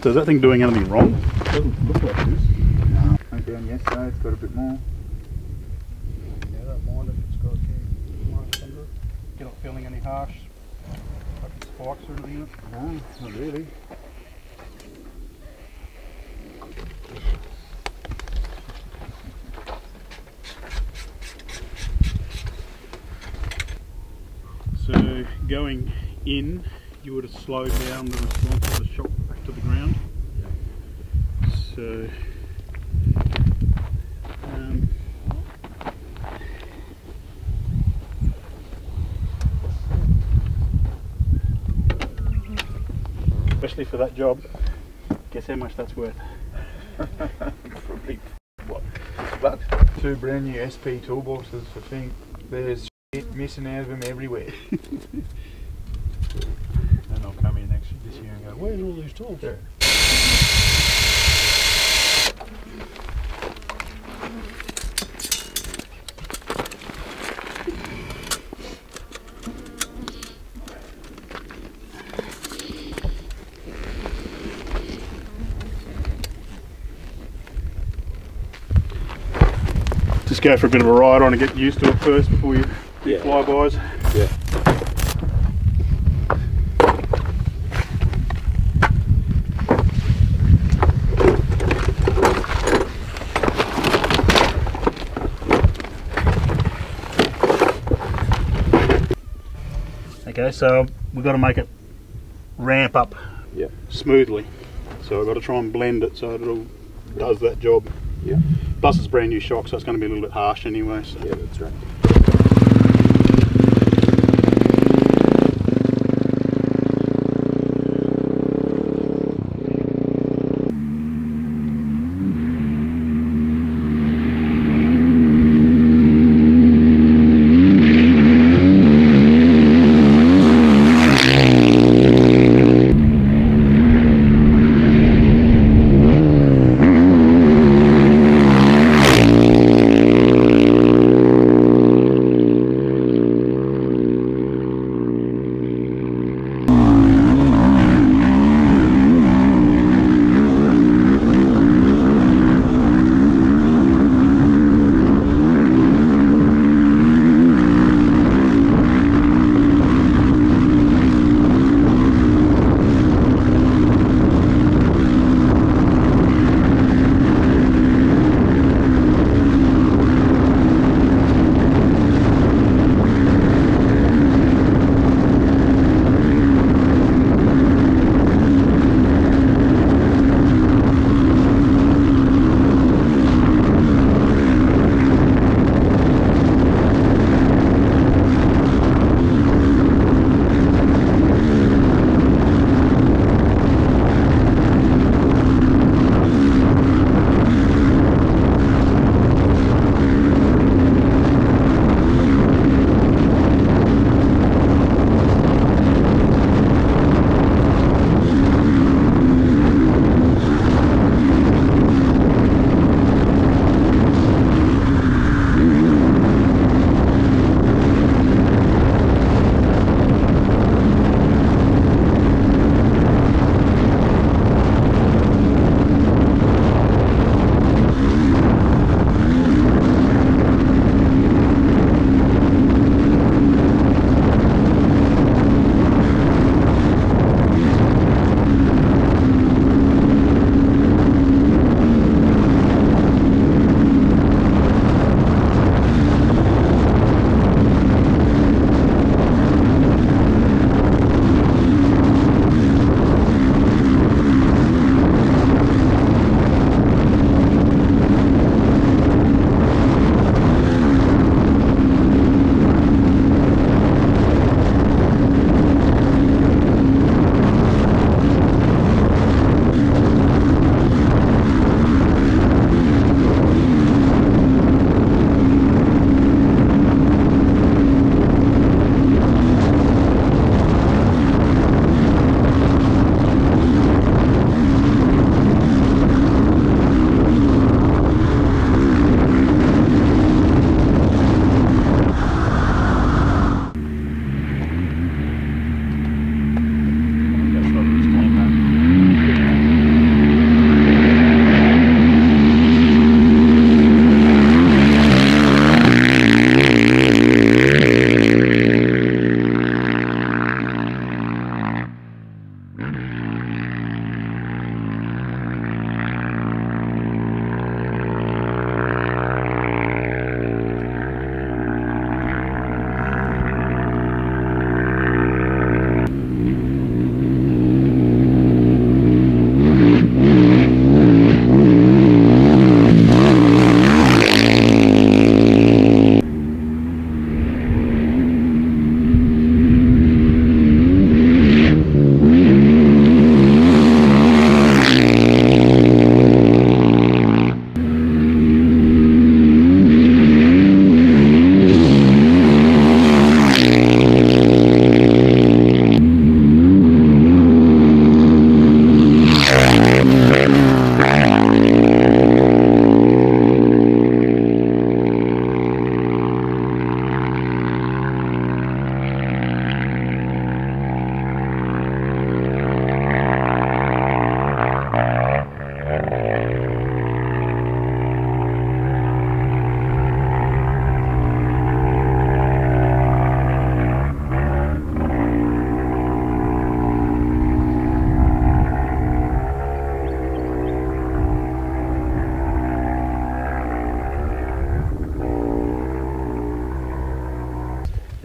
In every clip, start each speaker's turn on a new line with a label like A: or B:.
A: Martha, is that thing doing anything wrong?
B: Doesn't look like this. No. Went down yesterday, it's got a bit more.
A: Yeah, I don't mind if it's got a few marks under it. You're not feeling any harsh like spikes or anything in it?
B: No, not really.
A: So going in, you would have slowed down the response of the shock back to the ground. So especially for that job, guess how much that's worth?
B: Probably, what, but 2 brand new SP toolboxes, I think. There's shit missing out of them everywhere.
C: And they'll come in next this year and go, where's all these tools?
B: Yeah.
A: Just go for a bit of a ride on and get used to it first before you do flybys.
C: Yeah.
A: Okay, so we've got to make it ramp up smoothly. So I've got to try and blend it so it all does that job.
C: Yeah.
A: Plus it's brand new shock, so it's going to be a little bit harsh anyway. So.
C: Yeah, that's right.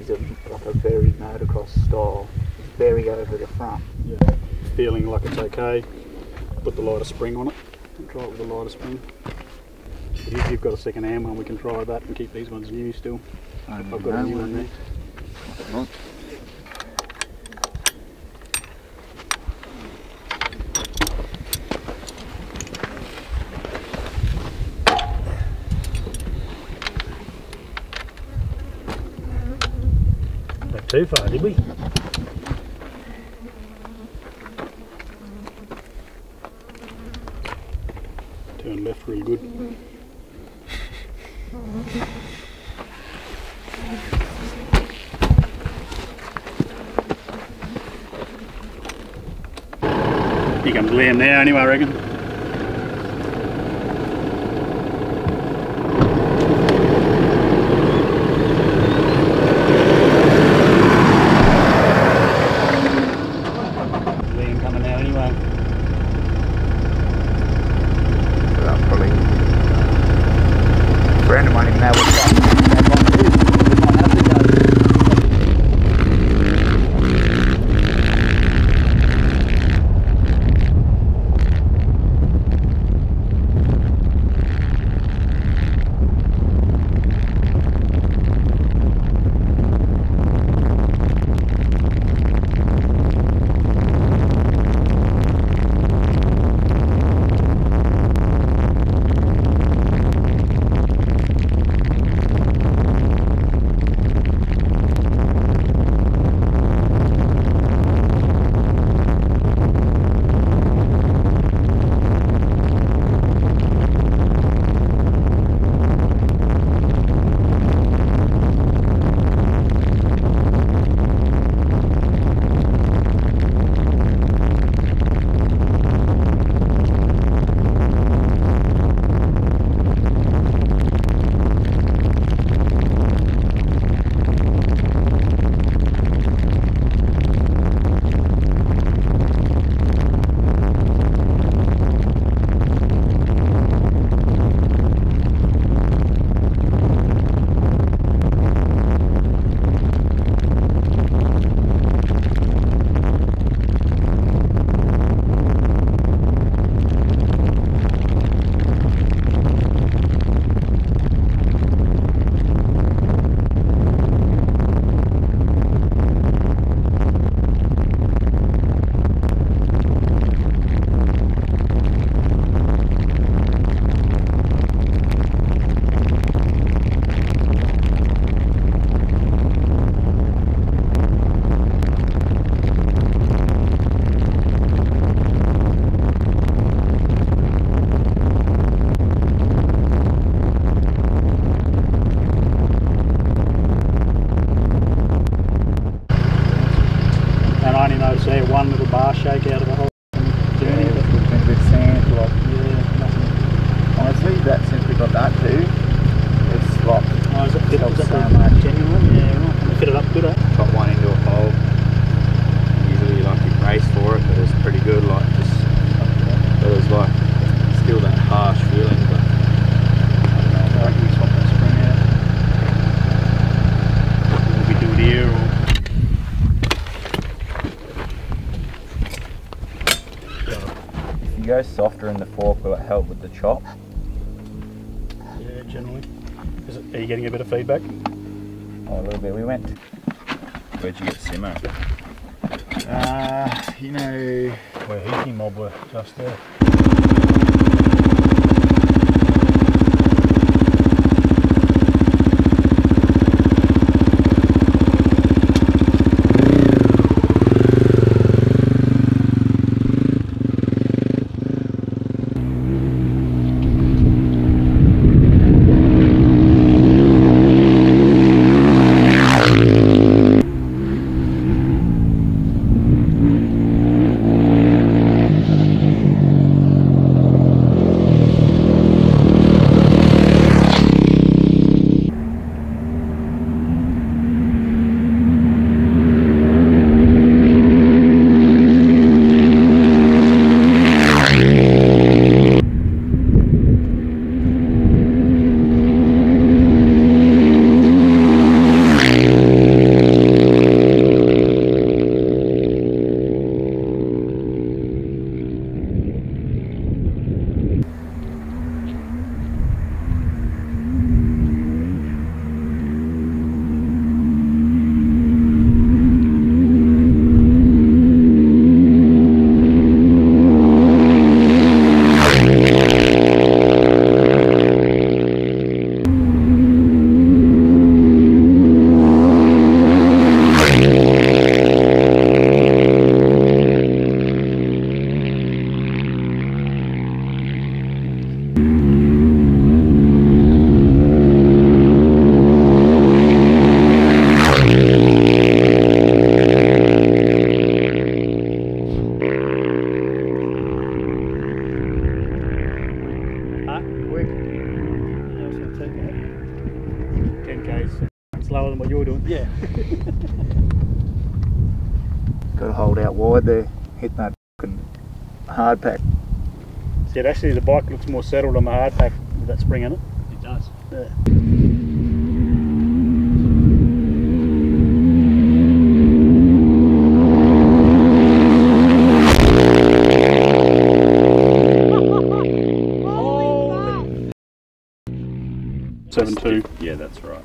B: he's like a very motocross style. He's very over the front.
A: Yeah. Feeling like it's okay. Put the lighter spring on it and try it with a lighter spring. But if you've got a second hand one, we can try that and keep these ones new still. I've got a new one there.
C: Not too far, did we?
A: Turn left real good. You can land now anyway, I reckon. Land coming out anyway.
B: Probably. Brandon won't even know what's that.
A: One little bar shake out of the whole journey.
B: Yeah, with the sand, like,
A: Yeah, nothing.
B: honestly, that since we got that too, it's like,
A: Oh, is it fit up
B: helps so
A: that
B: much.
A: genuinely? Yeah, right. Fit it up good, eh?
D: Got one into a hole. Usually like you brace for it, but it's pretty good. Like just, but it's like still that harsh feeling. But I don't know.
A: I reckon we swap that spring out. Will we do it here or?
D: If you go softer in the fork, will it help with the chop?
A: Yeah, generally. Are you getting a bit of feedback?
D: Oh, a little bit. We went. Where'd you get simmer?
B: You know,
C: Where Heaty Mob were, just there.
B: Got to hold out wide there, hitting that fucking hard pack.
A: See, actually the bike looks more settled on the hard pack with that spring in it.
C: It does.
A: Yeah.
C: That's
A: 7.2.
C: Yeah, that's right.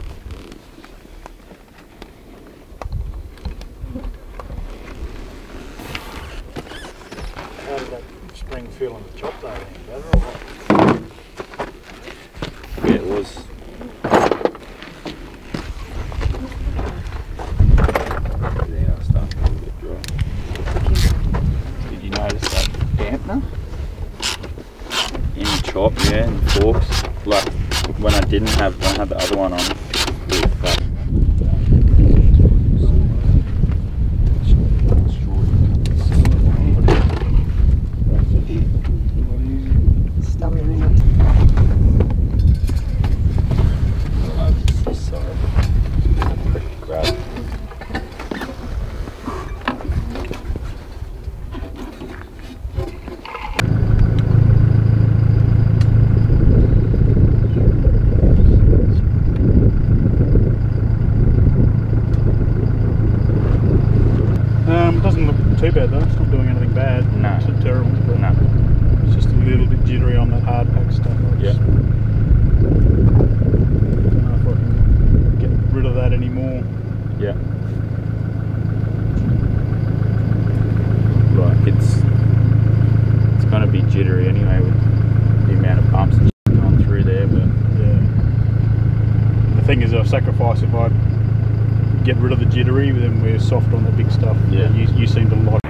E: How did that spring feel on the chop though? Better or what?
D: Yeah, it was. Everything else started a bit dry. Did you notice that
B: Dampener?
D: in the chop? Yeah, and the forks. Like when I had the other one on.
A: Doesn't look too bad though, it's not doing anything bad.
D: No.
A: It's not terrible, but
D: No.
A: it's just a little bit jittery on that hard pack stuff.
D: Yeah.
A: Don't know if I can get rid of that anymore.
D: Yeah. Like it's gonna be jittery anyway with the amount of bumps and shit going through there, but
A: Yeah. The thing is, I'll sacrifice if I get rid of the jittery, then we're soft on the big stuff.
D: Yeah.
A: You seem to like.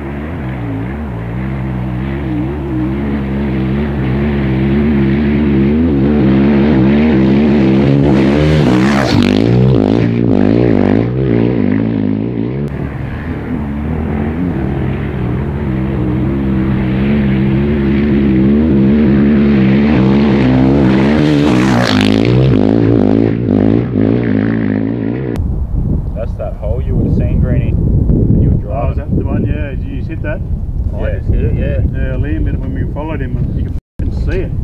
D: that's that hole you would have seen, Greenie, when you were
A: Oh,
D: driving.
A: is that the one? Yeah, did you hit that?
D: I just hit it, yeah.
A: Yeah, Liam did it when we followed him, and you could f***ing see it.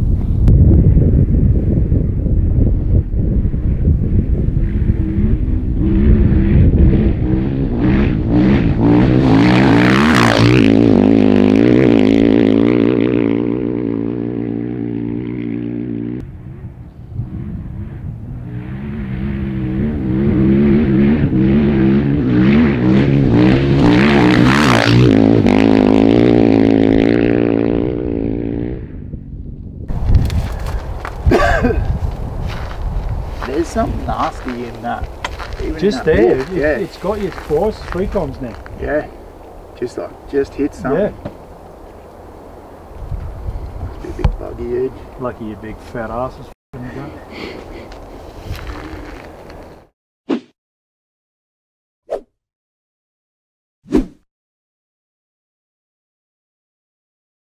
B: There's something nasty in that. Even
E: Just
B: in that
E: there,
B: walk. Yeah,
E: it's got you twice, 3 times now.
B: yeah. Just hit something.
E: Yeah.
B: Must be a big buggy edge.
E: Lucky you big fat asses.